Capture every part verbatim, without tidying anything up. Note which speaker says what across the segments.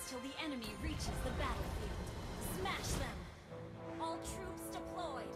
Speaker 1: till the enemy reaches the battlefield. Smash them! All troops deployed!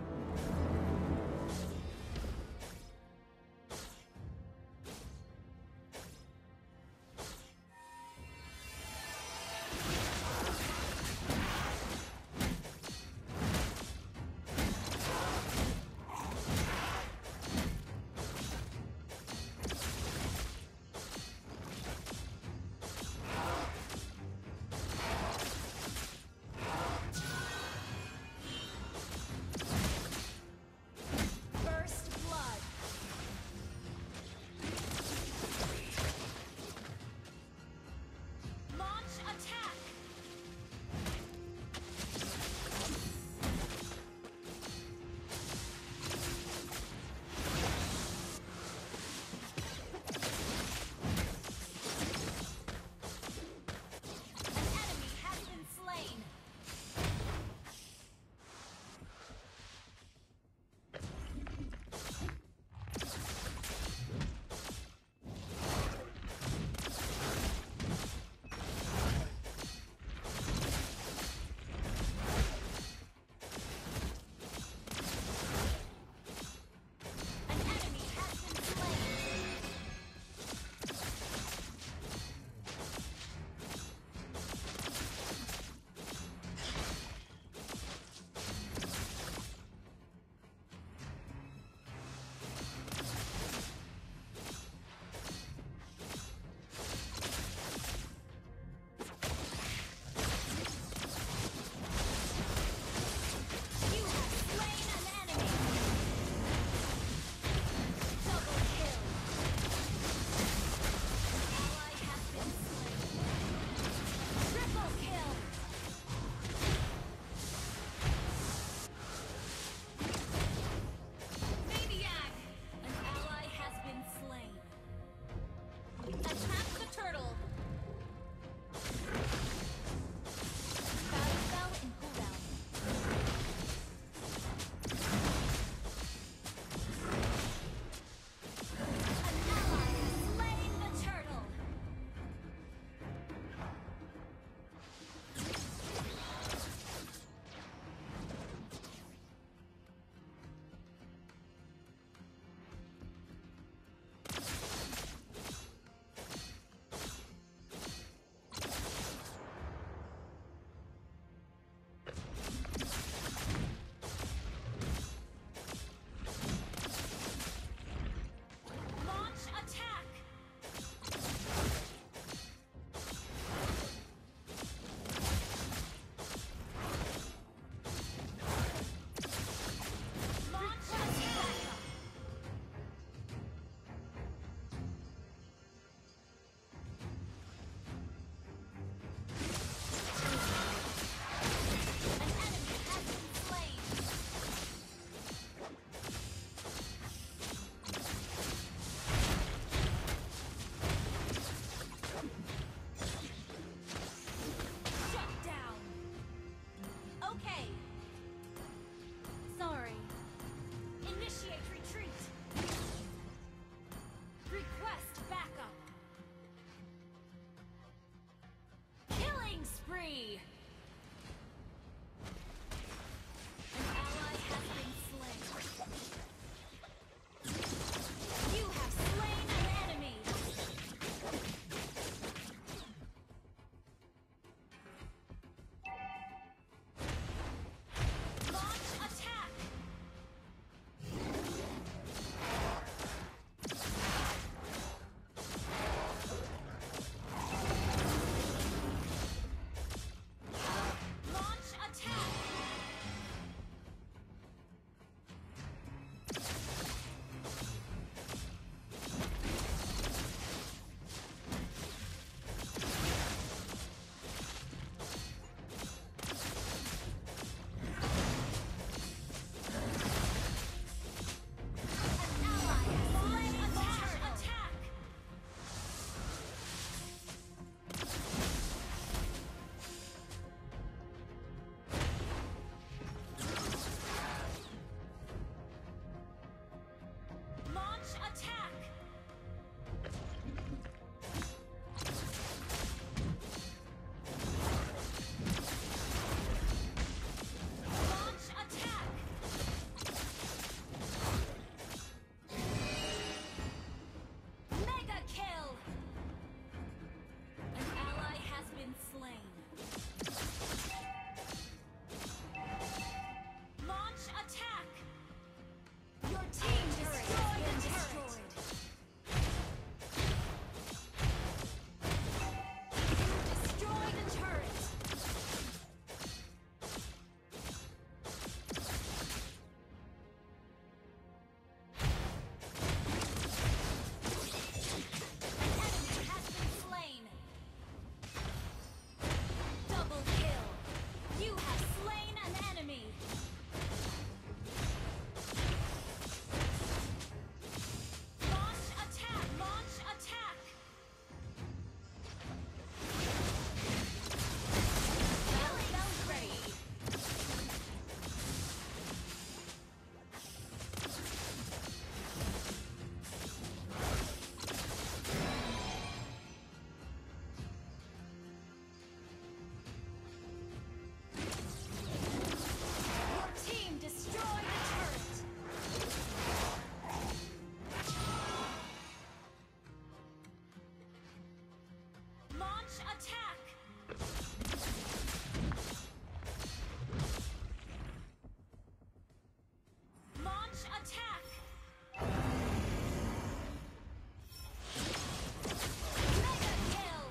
Speaker 1: Spree! An ally has been slain. You have slain an enemy! Launch attack! attack! Launch attack! Mega kill!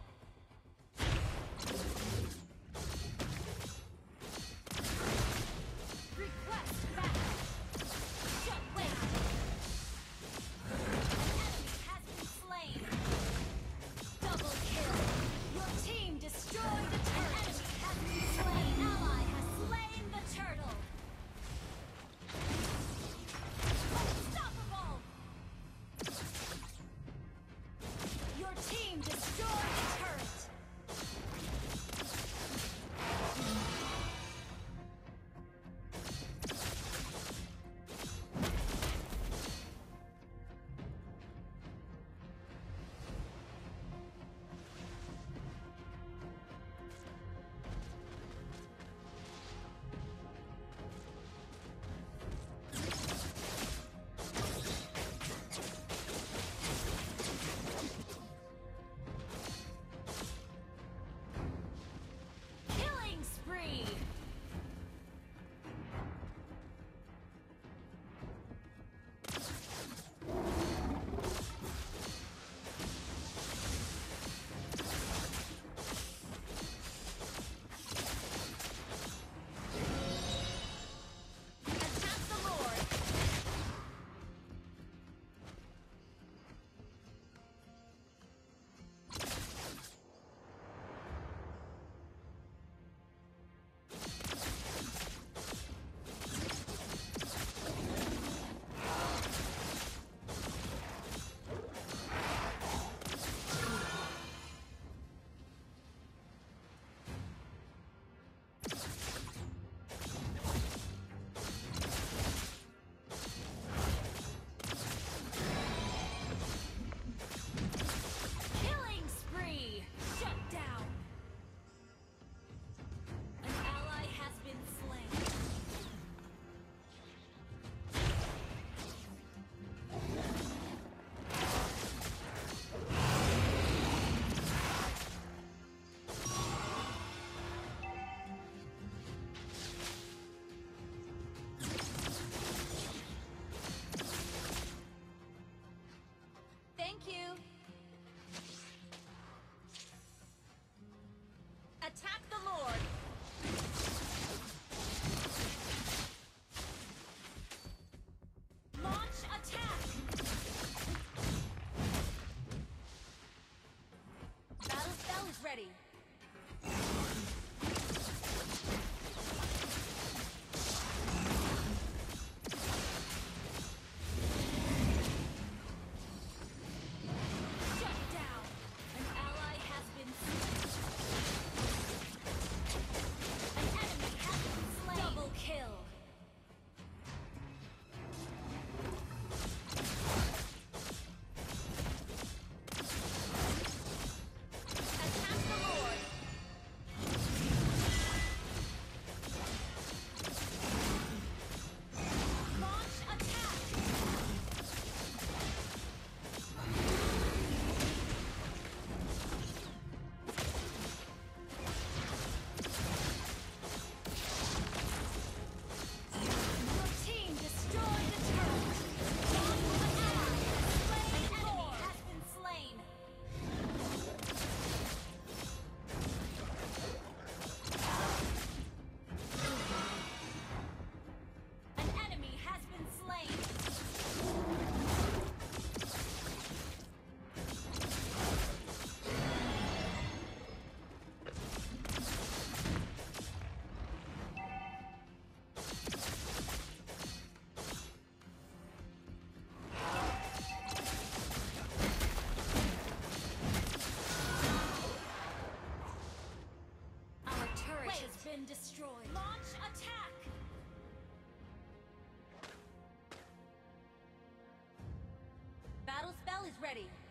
Speaker 1: Request backup! Shut wait! Enemy has been slain! Double kill! Your team destroyed the turret! An enemy has been slain! Ally has slain the turtle! Unstoppable! Your team destroyed the turret! Killing spree! Attack the Lord! Killing spree! Shut down! An ally has been slain. Thank you. Attack the Lord. Launch attack. Battle spell is ready. Shut down. An ally has been slain. An enemy has been slain. Double kill. Attack the Lord. Launch attack. Your team destroyed the turret. An ally has slain. An enemy has been slain. An enemy has been slain. Our turret has been destroyed. Launch attack! Battle spell is ready.